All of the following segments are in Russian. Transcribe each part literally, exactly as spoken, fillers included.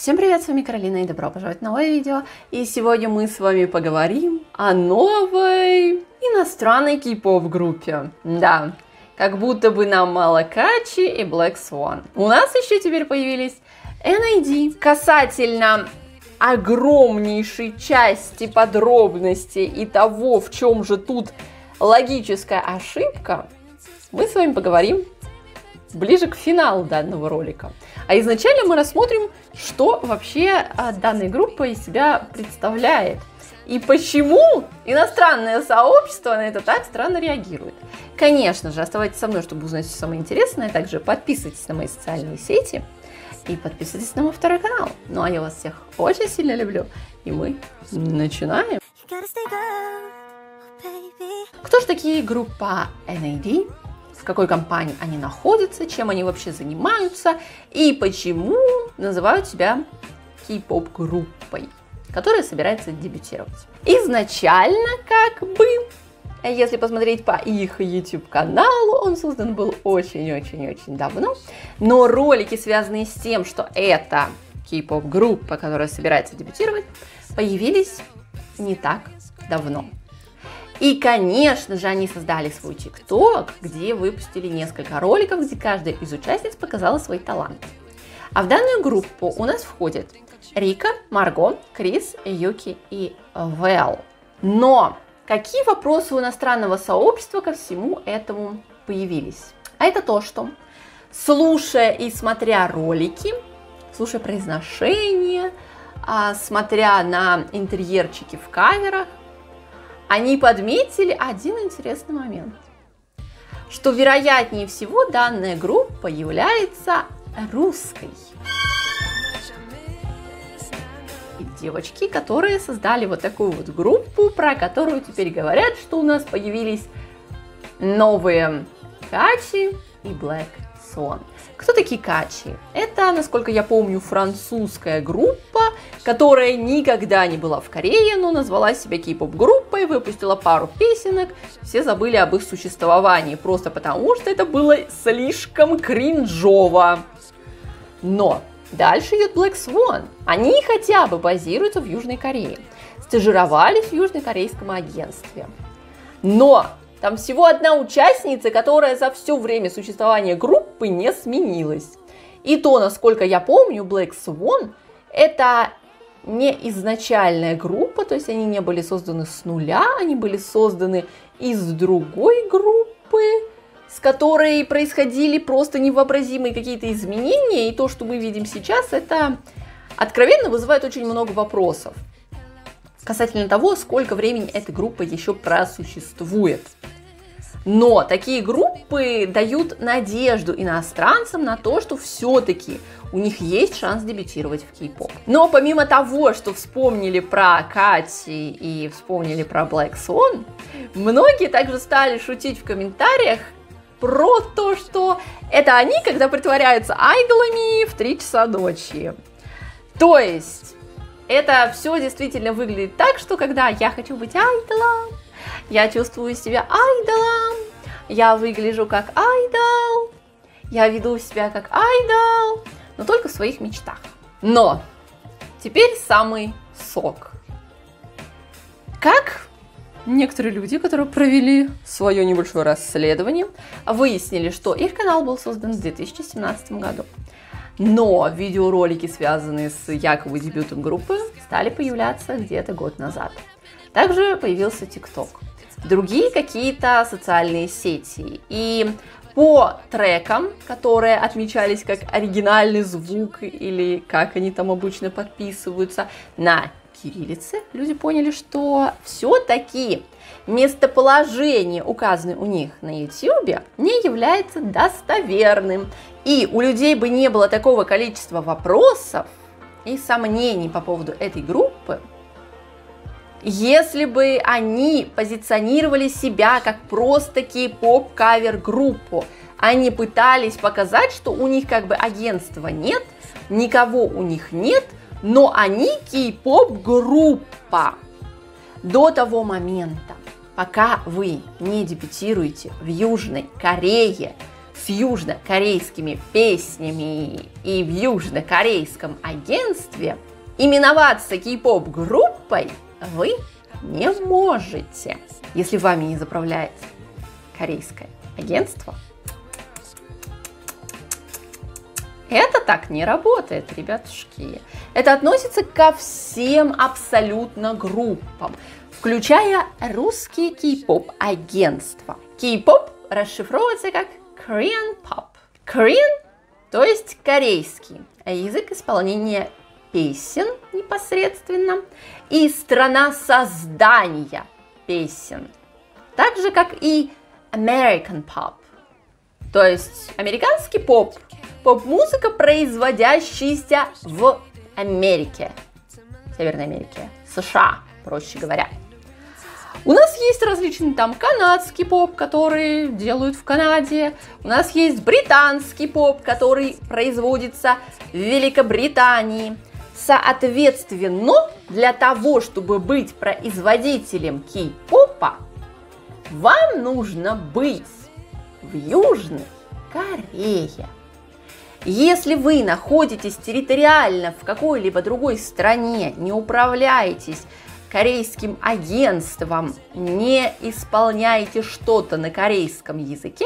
Всем привет, с вами Каролина и добро пожаловать в новое видео. И сегодня мы с вами поговорим о новой иностранной кей-поп группе. Да, как будто бы нам мало Качи и Black Swan. У нас еще теперь появились эн ай ди. Касательно огромнейшей части подробностей и того, в чем же тут логическая ошибка, мы с вами поговорим ближе к финалу данного ролика. А изначально мы рассмотрим, что вообще данная группа из себя представляет и почему иностранное сообщество на это так странно реагирует. Конечно же, оставайтесь со мной, чтобы узнать все самое интересное. Также подписывайтесь на мои социальные сети и подписывайтесь на мой второй канал. Ну а я вас всех очень сильно люблю, и мы начинаем. Кто же такие группа эн ай ди? В какой компании они находятся, чем они вообще занимаются и почему называют себя кей-поп группой, которая собирается дебютировать. Изначально, как бы, если посмотреть по их YouTube каналу, он создан был очень-очень-очень давно, но ролики, связанные с тем, что это кей-поп группа, которая собирается дебютировать, появились не так давно. И, конечно же, они создали свой ТикТок, где выпустили несколько роликов, где каждая из участниц показала свой талант. А в данную группу у нас входят Рика, Марго, Крис, Юки и Вэл. Но какие вопросы у иностранного сообщества ко всему этому появились? А это то, что, слушая и смотря ролики, слушая произношение, смотря на интерьерчики в камерах, они подметили один интересный момент, что вероятнее всего данная группа является русской. И девочки, которые создали вот такую вот группу, про которую теперь говорят, что у нас появились новые Качи и Black Swan. Кто такие Качи? Это, насколько я помню, французская группа, которая никогда не была в Корее, но назвала себя кей-поп-группой, выпустила пару песенок, все забыли об их существовании, просто потому что это было слишком кринжово. Но дальше идет Black Swan. Они хотя бы базируются в Южной Корее, стажировались в южнокорейском агентстве. Но там всего одна участница, которая за все время существования группы не сменилась. И то, насколько я помню, Black Swan это не изначальная группа, то есть они не были созданы с нуля, они были созданы из другой группы, с которой происходили просто невообразимые какие-то изменения. И то, что мы видим сейчас, это откровенно вызывает очень много вопросов касательно того, сколько времени эта группа еще просуществует. Но такие группы дают надежду иностранцам на то, что все-таки у них есть шанс дебютировать в кей-поп. Но помимо того, что вспомнили про Кати и вспомнили про Black Swan, многие также стали шутить в комментариях про то, что это они, когда притворяются айдолами в три часа ночи. То есть это все действительно выглядит так, что когда я хочу быть айдолом, я чувствую себя айдолом, я выгляжу как айдол, я веду себя как айдол, но только в своих мечтах. Но теперь самый сок. Как некоторые люди, которые провели свое небольшое расследование, выяснили, что их канал был создан в две тысячи семнадцатом году. Но видеоролики, связанные с якобы дебютом группы, стали появляться где-то год назад. Также появился ТикТок, другие какие-то социальные сети. И по трекам, которые отмечались как оригинальный звук или как они там обычно подписываются на кириллице, люди поняли, что все-таки местоположение, указанное у них на YouTube, не является достоверным. И у людей бы не было такого количества вопросов и сомнений по поводу этой группы, если бы они позиционировали себя как просто кей-поп кавер-группу, они пытались показать, что у них как бы агентства нет, никого у них нет, но они кей-поп группа. До того момента, пока вы не дебютируете в Южной Корее с южнокорейскими песнями и в южнокорейском агентстве, именоваться кей-поп группой вы не можете, если вами не заправляет корейское агентство. Это так не работает, ребятушки. Это относится ко всем абсолютно группам, включая русские кей-поп агентства. Кей-поп расшифровывается как Korean Pop. Korean, то есть корейский, язык исполнения песен непосредственно и страна создания песен. Так же, как и American Pop, то есть американский поп, поп-музыка, производящаяся в Америке, Северной Америке, США, проще говоря. У нас есть различный там канадский поп, который делают в Канаде. У нас есть британский поп, который производится в Великобритании. Соответственно, для того, чтобы быть производителем кей-попа, вам нужно быть в Южной Корее. Если вы находитесь территориально в какой-либо другой стране, не управляетесь корейским агентством, не исполняете что-то на корейском языке,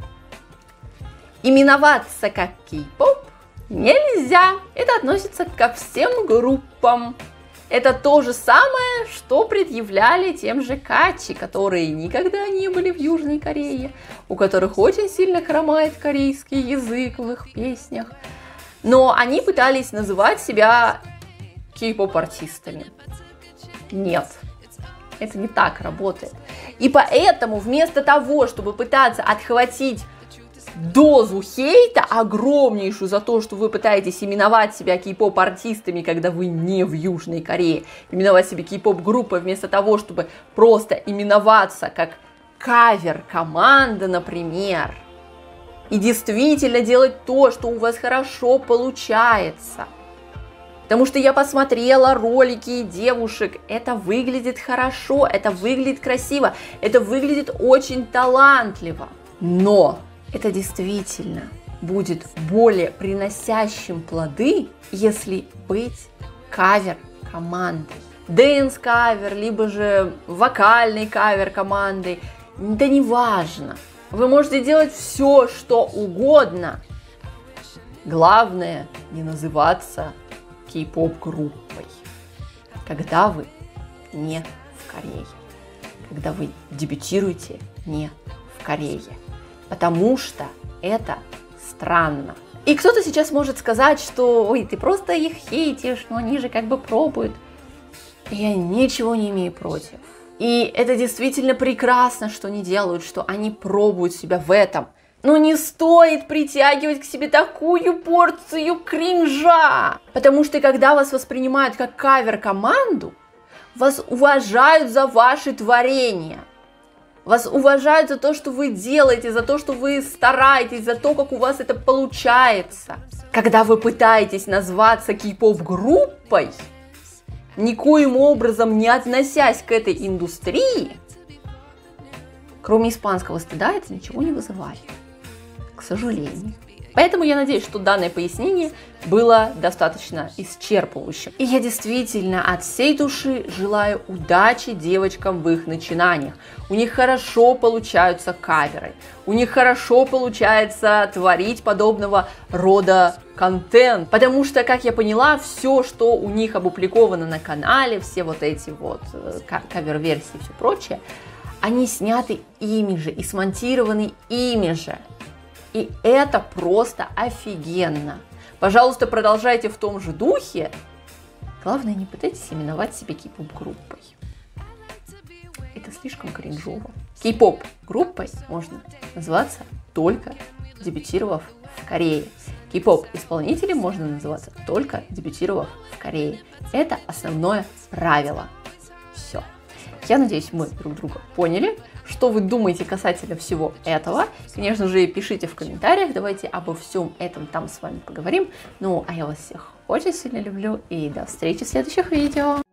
именоваться как кей-поп нельзя. Это относится ко всем группам. Это то же самое, что предъявляли тем же качи, которые никогда не были в Южной Корее, у которых очень сильно хромает корейский язык в их песнях. Но они пытались называть себя кей-поп-артистами. Нет, это не так работает. И поэтому вместо того, чтобы пытаться отхватить дозу хейта огромнейшую за то, что вы пытаетесь именовать себя кей-поп-артистами, когда вы не в Южной Корее, именовать себя кей-поп-группой, вместо того, чтобы просто именоваться как кавер-команда, например, и действительно делать то, что у вас хорошо получается. Потому что я посмотрела ролики девушек, это выглядит хорошо, это выглядит красиво, это выглядит очень талантливо. Но это действительно будет более приносящим плоды, если быть кавер-командой. Дэнс-кавер, либо же вокальной кавер-командой, да неважно. Вы можете делать все, что угодно. Главное не называться кей-поп-группой, когда вы не в Корее, когда вы дебютируете не в Корее, потому что это странно. И кто-то сейчас может сказать, что ой, ты просто их хейтишь, но они же как бы пробуют. Я ничего не имею против. И это действительно прекрасно, что они делают, что они пробуют себя в этом. Но не стоит притягивать к себе такую порцию кринжа. Потому что когда вас воспринимают как кавер-команду, вас уважают за ваши творения. Вас уважают за то, что вы делаете, за то, что вы стараетесь, за то, как у вас это получается. Когда вы пытаетесь назваться кей-поп-группой, никоим образом не относясь к этой индустрии, кроме испанского стыда, это ничего не вызывает. К сожалению. Поэтому я надеюсь, что данное пояснение было достаточно исчерпывающим. И я действительно от всей души желаю удачи девочкам в их начинаниях. У них хорошо получаются каверы, у них хорошо получается творить подобного рода контент. Потому что, как я поняла, все, что у них опубликовано на канале, все вот эти вот кавер-версии и все прочее, они сняты ими же и смонтированы ими же. И это просто офигенно. Пожалуйста, продолжайте в том же духе. Главное, не пытайтесь именовать себя кей-поп-группой. Это слишком кринжово. Кей-поп-группой можно называться только дебютировав в Корее. Кей-поп-исполнителем можно называться только дебютировав в Корее. Это основное правило. Все. Я надеюсь, мы друг друга поняли. Что вы думаете касательно всего этого? Конечно же, пишите в комментариях, давайте обо всем этом там с вами поговорим. Ну, а я вас всех очень сильно люблю и до встречи в следующих видео.